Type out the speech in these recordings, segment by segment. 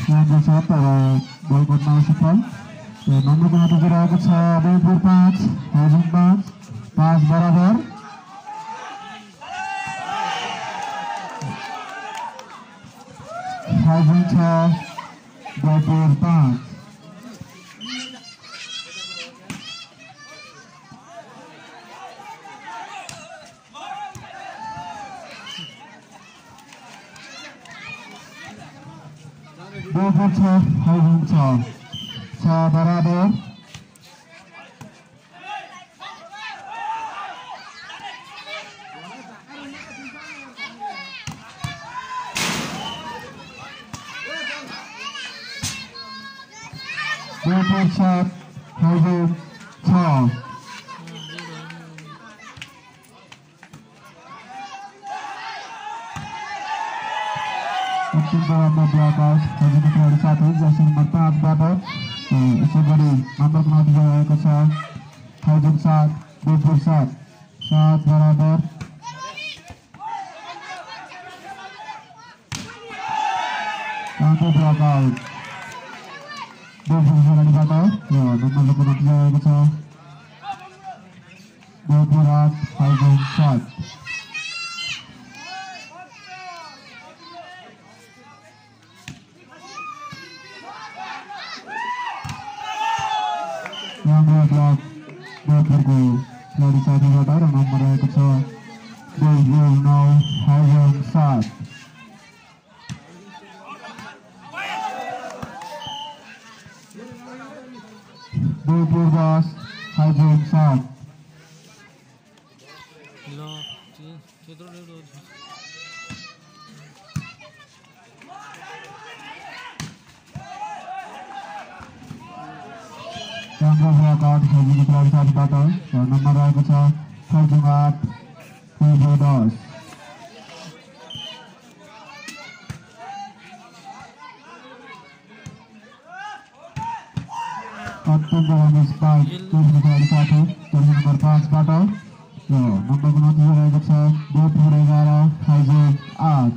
राम्रो छ तर बल गर्न असफल। नम्बरको नतिजा रहेको छ देउपुर 5 हाइजुङ 5 बराबर। हाइजुङ 6 देउपुर 5। देउपुर 6 हाइजुङ 6 बराबर। देउपुर 7 हाइजुङ 6। ब्लकआउट हाइजुङको खेलाडी साथै जर्सी नम्बर 5 बाट यसै गरी नम्बरको नतिजा रहेको छ हाइजुङ 7 देउपुर 7 बराबर। ब्लकआउट देउपुर खेलाडीबाट र नम्बरको नतिजा रहेको छ देउपुर 8 हाइजुङ 7। ब्लक देउपुरको खेलाडी साथीबाट र नम्बर रहेको छ देउपुर 9 हाइजुङ 7। देउपुर 10 हाइजुङ 7। राम्रो ब्लकआउट हाइजुङको खेलाडी साथीबाट र नम्बर रहेको छ हाइजुङ 8 देउपुर 10। अत्यन्त राम्रो स्पाइक देउपुर खेलाडी साथी जर्सी नम्बर 5 बाट र नम्बरको नतिजा रहेको छ देउपुर 11 हाइजुङ 8।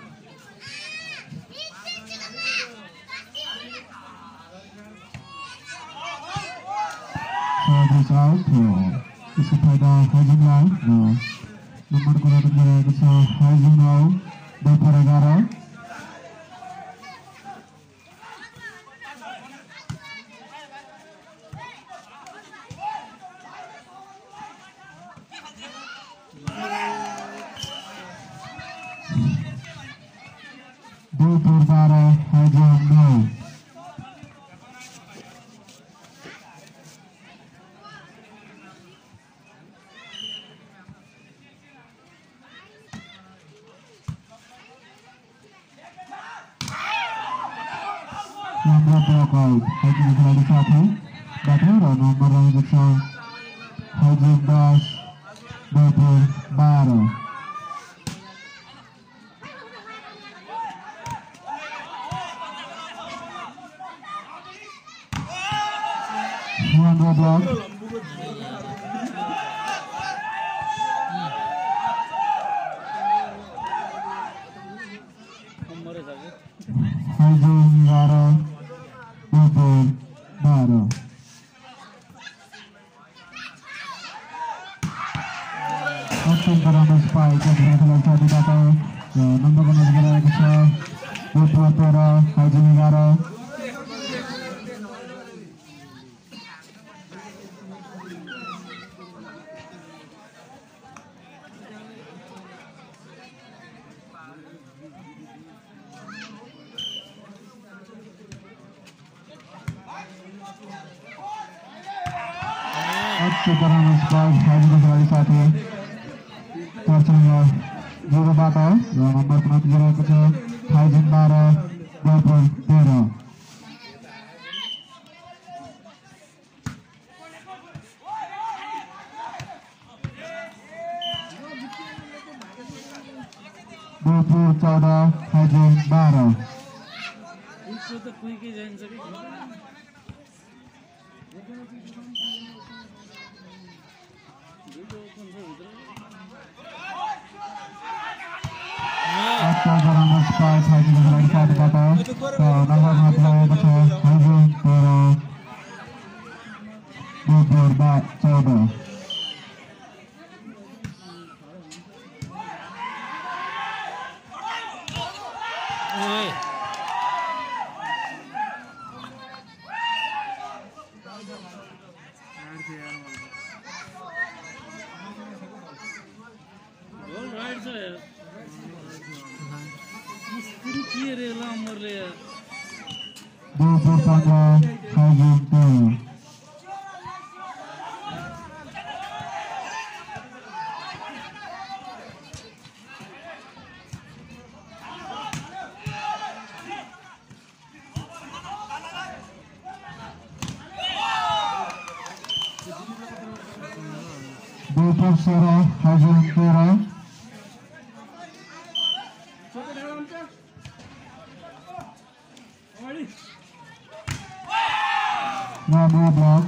आउट यसको फाइदा हाइजुङलाई र नम्बरको नतिजा रहेको छ हाइजुङ 9 देउपुर 11। देउपुर 12 हाइजुङ 9। राम्रो ब्लकआउट हाइजुङको खेलाडी साथीबाट र नम्बर रहेको छ हाइजुङ 10 देउपुर 12। राम्रो ब्लक हाइजुङ 11 देउपुर 12। अत्यन्त राम्रो स्पाइक खेलाडी साथीबाट र नम्बरको नजिक रहेको छ देउपुर 13 हाइजुङ 11। अत्यन्त राम्रो स्पाइक हाइजुङको खेलाडी साथी जर्सी नम्बर 0 बाट र नम्बरको नतिजा रहेको छ हाइजुङ 12 Deupur 13। Deupur 14 हाइजुङ 12। After the run of 5 5 satu kata. Nomor menit ke Haijung Deupur 14. Deupur 15, Haijung 2. Deupur 0, Haijung 13. Dua blok.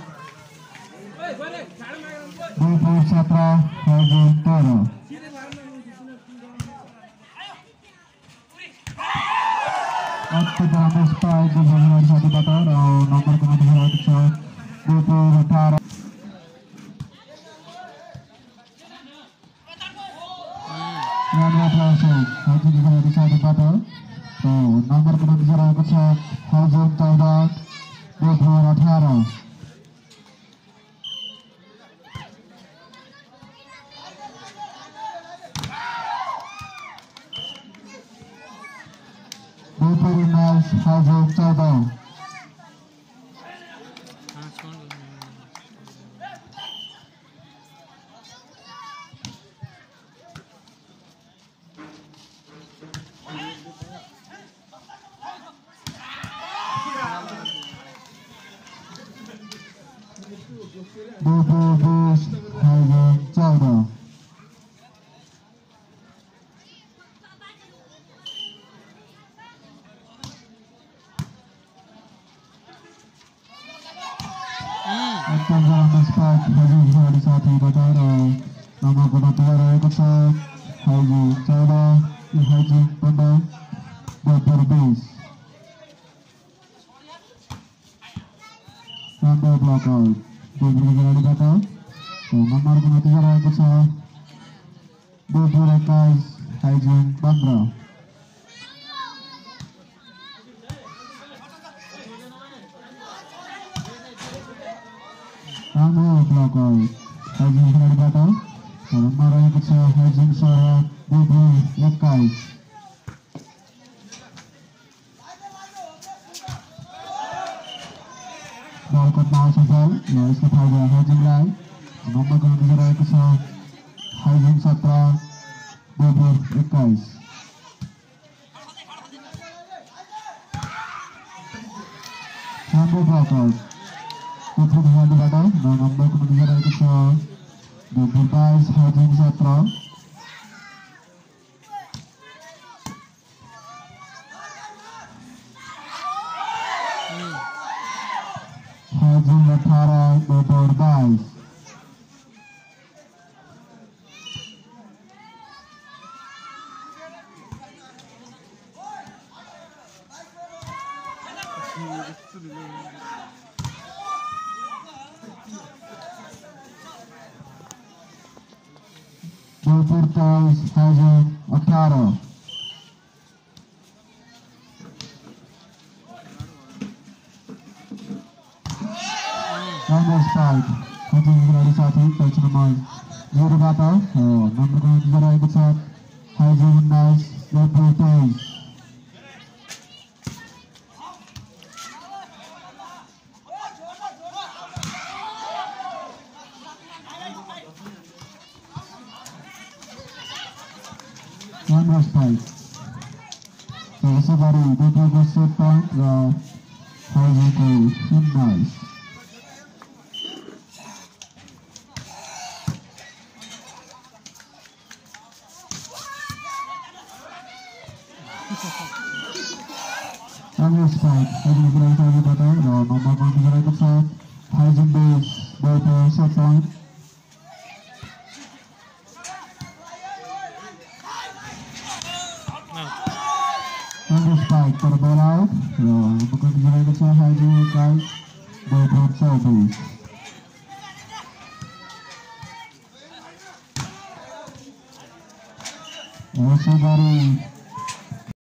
Deupur 17, Haijung 13. Aktif dalam spike di satu kata. Nomor kemudian Deupur 18. Nomor langsung Haijung juga di satu kata. Nomor kemudian Haijung 14, Deupur 18. Deupur 19, Haijung 14. Deupur 20, Haijung 14. Aktif dalam spike Haijung juga di satu kata. Nomor kemudian Haijung 14, Haijung 15, Deupur 20. Sampai blackout. Deupur juga di kata. Nomor kemudian Deupur 21, Haijung 15. Sampai blackout. Haijung juga di kata. Nomor Haijung 1, Deupur 21. Balkot mau sempel, ya इसका फायदा Haijung लाए. Nomor kemudian Haijung 17, Deupur 21. Sampai blackout. Deupur dengan dibatal. Nomor kemudian Deupur 22, Haijung 17. Haijung 18, Deupur 22. Deupur 23, Haijung 18. Nomor spike Haijung juga di satu, touch nomor 0 batal. Nomor kemudian ikut saat Haijung 19, Deupur 23. Nomor spike. Sebaru Deupur ke set point Haijung ke 19. Nomor spike Haijung juga di kata. Nomor kemudian ikut saat Haijung base Deupur set point. on the spike for the ball out. Bukan dijadikan kecil Haijung and Deupur service. Masih dari